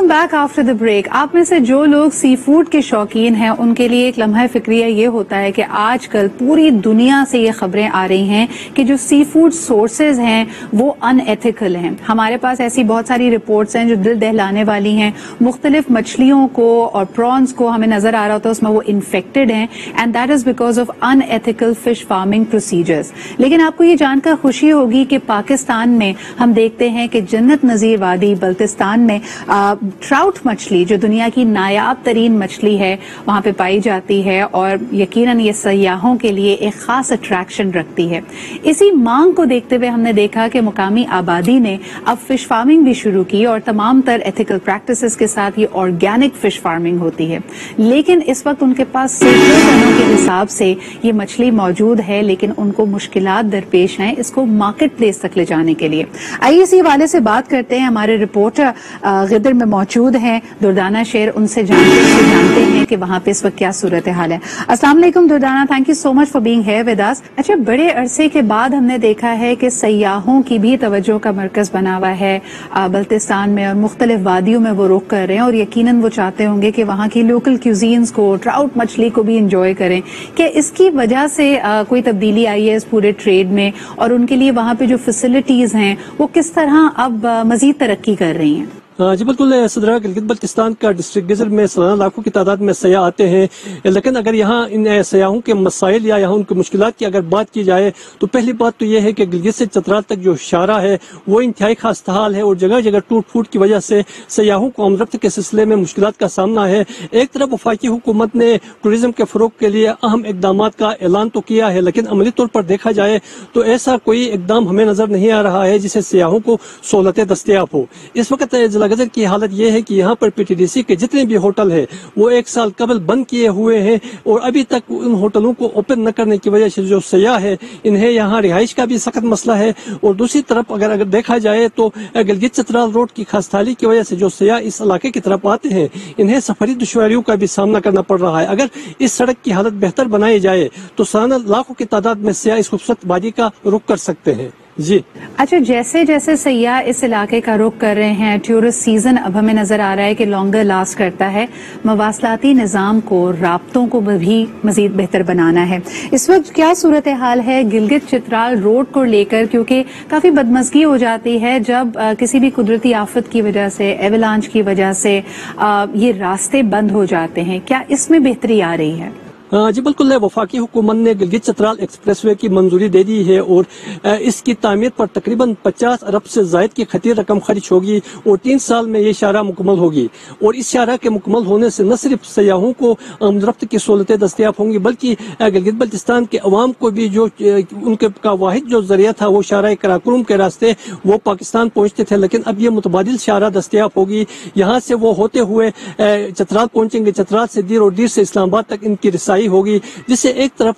Welcome back after the break. आप में से जो लोग सी फूड के शौकीन हैं उनके लिए एक लम्हा फिक्रिया ये होता है कि आजकल पूरी दुनिया से ये खबरें आ रही हैं कि जो सी फूड सोर्सेज हैं वो अनएथिकल हैं। हमारे पास ऐसी बहुत सारी रिपोर्ट्स हैं जो दिल दहलाने वाली हैं। मुख्तलिफ मछलियों को और प्रॉन्स को हमें नजर आ रहा होता है उसमें वो इन्फेक्टेड हैं and that is because of unethical fish farming procedures. लेकिन आपको ये जानकर खुशी होगी कि पाकिस्तान में हम देखते हैं कि जन्नत नजीर वादी बल्तिस्तान में ट्राउट मछली जो दुनिया की नायाब तरीन मछली है वहां पे पाई जाती है और यकीनन ये सयाहों के लिए एक खास अट्रैक्शन रखती है। इसी मांग को देखते हुए हमने देखा कि मुकामी आबादी ने अब फिश फार्मिंग भी शुरू की और तमाम तर एथिकल प्रैक्टिसेस के साथ ये ऑर्गेनिक फिश फार्मिंग होती है। लेकिन इस वक्त उनके पास सैकड़ों टनों के हिसाब से ये मछली मौजूद है लेकिन उनको मुश्किलात दरपेश हैं इसको मार्केट प्लेस तक ले जाने के लिए। आइए इसी हवाले से बात करते हैं। हमारे रिपोर्टर गिदर में मौजूद हैं दुर्दाना शेर, उनसे जानते हैं कि वहां पे इस वक्त क्या सूरत हाल है। अस्सलाम वालेकुम Durdana, thank you so much for being here with us. अच्छा, बड़े अरसे के बाद हमने देखा है कि सयाहों की भी तवज्जो का मरकज बना हुआ है बल्तिस्तान में और मुख्तलिफ वादियों में वो रुख कर रहे हैं और यकीनन वो चाहते होंगे कि वहां की लोकल क्यूजीन्स को, ट्राउट मछली को भी इंजॉय करें। क्या इसकी वजह से कोई तब्दीली आई है इस पूरे ट्रेड में और उनके लिए वहां पे जो फैसिलिटीज हैं वो किस तरह अब मजीद तरक्की कर रही हैं? जी बिल्कुल सदरा गिलगित बल्तिस्तान का डिस्ट्रिक्ट गिजर में सालाना लाखों की तादाद में सयाह आते हैं। लेकिन अगर यहाँ इन सयाहों के मसाइल या यहाँ उनकी मुश्किलात की अगर बात की जाए तो पहली बात तो यह है कि गिलगित से चतराल तक जो शारा है वो इंतहाई खास्ता हाल है और जगह जगह टूट फूट की वजह से सयाहों को आमदरफ्त के सिलसिले में मुश्किलात का सामना है। एक तरफ वफाकी हुकूमत ने टूरिज्म के फरोग के लिए अहम इकदाम का ऐलान तो किया है लेकिन अमली तौर पर देखा जाए तो ऐसा कोई इकदाम हमें नजर नहीं आ रहा है जिससे सयाहों को सहूलतें दस्तियाब हो। इस वक्त गजर की हालत यह है कि यहाँ पर पीटीडीसी के जितने भी होटल हैं वो एक साल कबल बंद किए हुए हैं और अभी तक उन होटलों को ओपन न करने की वजह से जो सयाह है इन्हें यहाँ रिहाइश का भी सख्त मसला है। और दूसरी तरफ अगर देखा जाए तो गिलगित चतराल रोड की खस्ताली की वजह से जो सयाह इस इलाके की तरफ आते हैं इन्हें सफरी दुश्वारियों का भी सामना करना पड़ रहा है। अगर इस सड़क की हालत बेहतर बनाई जाए तो सालाना लाखों की तादाद में सयाह इस खूबसूरत वादी का रुख कर सकते हैं। जी अच्छा, जैसे जैसे सयाह इस इलाके का रुख कर रहे हैं, टूरिस्ट सीजन अब हमें नजर आ रहा है कि लॉन्गर लास्ट करता है, मवासलाती निजाम को, राब्तों को भी मजीद बेहतर बनाना है। इस वक्त क्या सूरत हाल है गिलगित चित्राल रोड को लेकर, क्योंकि काफी बदमज़गी हो जाती है जब किसी भी कुदरती आफत की वजह से, एवलांच की वजह से ये रास्ते बंद हो जाते हैं, क्या इसमें बेहतरी आ रही है? जी बिल्कुल, वफाकी हुकूमत ने गिलगित चतराल एक्सप्रेसवे की मंजूरी दे दी है और इसकी तामीर पर तकरीबन 50 अरब से जायद की खतीर रकम खर्च होगी और 3 साल में ये शारा मुकम्मल होगी। और इस शारा के मुकम्मल होने से न सिर्फ सयाहों को आमदरफ्त की सहूलतें दस्तियाब होंगी बल्कि गिलगित बल्तिस्तान के अवाम को भी जो उनके का वाहिद जो जरिया था वो शारा कराकुरुम के रास्ते वो पाकिस्तान पहुँचते थे, लेकिन अब ये मुतबादिल शारा दस्तियाब होगी। यहाँ से वो होते हुए चतराल पहुँचेंगे, चतराल से दीर और दीर से इस्लामाबाद तक इनकी रिसाई होगी, जिससे एक तरफ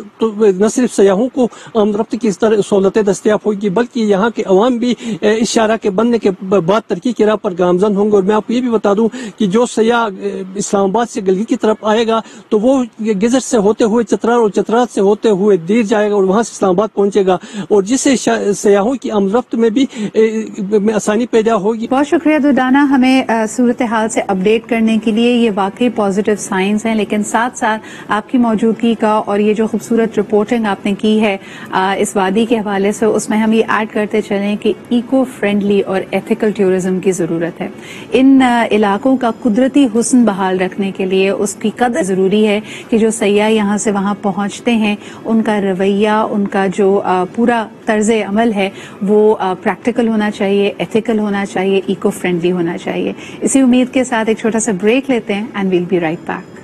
न सिर्फ सयाहों को आमदरफ्त की सहूलतें दस्तियाब होगी बल्कि यहाँ के अवाम भी इस शारा के बनने के बाद तरक्की की राह पर गामजन होंगे। और मैं आपको ये भी बता दूं कि जो सयाह इस्लामाबाद से गिलगित की तरफ आएगा तो वो गिजर से होते हुए चतराल और चतराल से होते हुए दीर जाएगा और वहां से इस्लामाबाद पहुंचेगा और जिससे सयाहों की आमदरफ्त में भी आसानी पैदा होगी। बहुत शुक्रिया दुर्दाना, हमें सूरत हाल से अपडेट करने के लिए। ये वाकई पॉजिटिव साइंस हैं, लेकिन साथ साथ आपकी मौजूदगी का और ये जो खूबसूरत रिपोर्टिंग आपने की है इस वादी के हवाले से, उसमें हम ये ऐड करते चलें कि इको फ्रेंडली और एथिकल टूरिज्म की ज़रूरत है। इन इलाकों का कुदरती हुस्न बहाल रखने के लिए उसकी कदर ज़रूरी है कि जो सयाह यहाँ से वहाँ पहुँचते हैं उनका रवैया, उनका जो पूरा तर्ज अमल है वो प्रैक्टिकल होना चाहिए, एथिकल होना चाहिए, इको फ्रेंडली होना चाहिए। इसी उम्मीद के साथ एक छोटा सा ब्रेक लेते हैं and we'll be right back.